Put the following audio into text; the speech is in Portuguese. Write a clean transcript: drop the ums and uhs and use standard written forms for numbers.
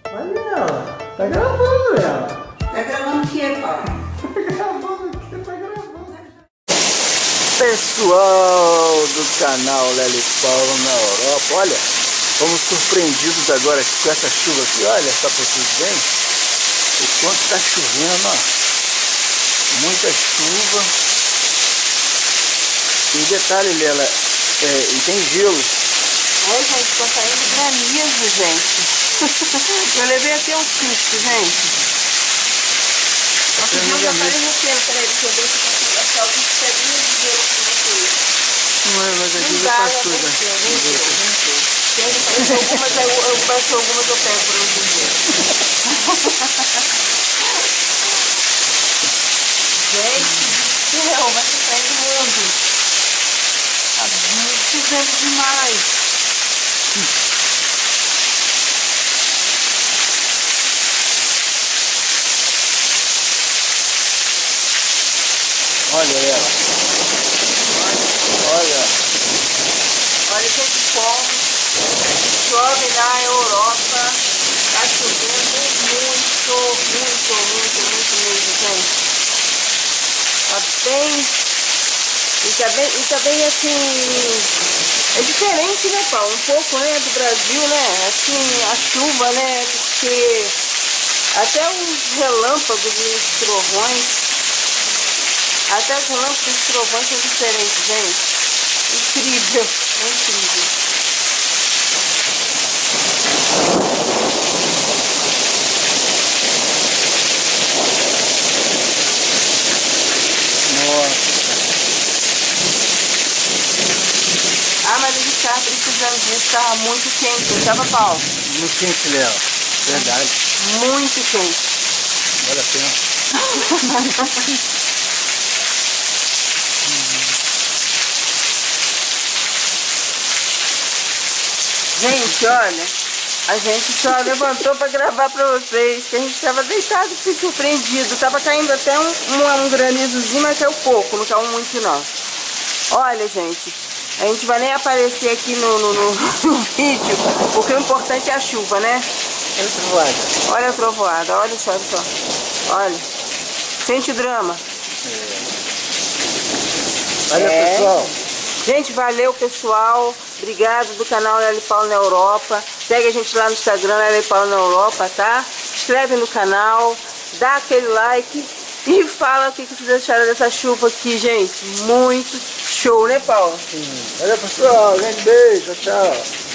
Olha ela. Tá gravando ela. Tá gravando o que, Paulo? Tá gravando o que? Tá gravando. Pessoal do canal Lely Paulo na Europa, olha, fomos surpreendidos agora com essa chuva aqui, olha só para vocês verem o quanto tá chovendo, ó. Muita chuva. E detalhe, Lela, e tem gelo. Oi, gente, tô saindo granizo, gente. Eu levei até um susto, gente. Nossa, Deus, já parei no pelo. Peraí, deixa eu ver se eu consigo achar alguns pedrinhos de gelo com vocês. Não é, mas aqui já passou, né? Tem algumas, eu peço algumas, eu pego pra vocês. Gente do céu, vai ser sair do mundo. Tá chovendo demais. Olha ela. Olha. Olha que como chove na Europa. Tá chovendo muito mesmo, gente. Tá bem. E tá bem assim. É diferente, né, Paulo? Um pouco, né, do Brasil, né? Assim, a chuva, né? Porque até os relâmpagos e os trovões. Até os relâmpagos e os trovões são diferentes, gente. Incrível, incrível. Ah, mas a gente estava precisando disso, estava muito quente, não estava, Paulo? Muito quente, Léo. Verdade. Muito quente. Vale a pena. Gente, olha, a gente só levantou para gravar para vocês, que a gente estava deitado, fui surpreendido. Tava caindo até um granizozinho, mas caiu pouco, não caiu muito não. Olha, gente, a gente vai nem aparecer aqui no vídeo, porque o importante é a chuva, né? Olha a trovoada. Olha a trovoada, olha só, olha só. Olha, sente o drama. Olha, pessoal. Gente, valeu, pessoal. Obrigado do canal Lely Paulo na Europa. Segue a gente lá no Instagram, Lely Paulo na Europa, tá? Inscreve no canal, dá aquele like e fala o que vocês acharam dessa chuva aqui, gente. Muito show, né, Paulo? Sim. Olha, pessoal. Grande beijo. Tchau.